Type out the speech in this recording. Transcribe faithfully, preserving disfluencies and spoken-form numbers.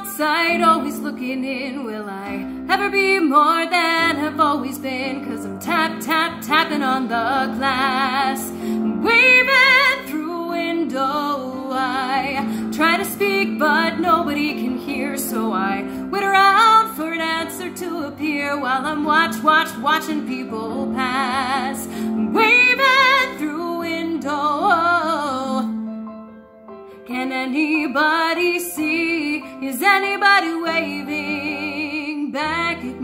outside, always looking in. Will I ever be more than I've always been? Cause I'm tap, tap, tapping on the glass, waving through a window. I try to speak, but nobody can hear, so I wait around for an answer to appear while I'm watch, watch, watching people pass, waving through a window. Can anybody see? Is anybody waving back at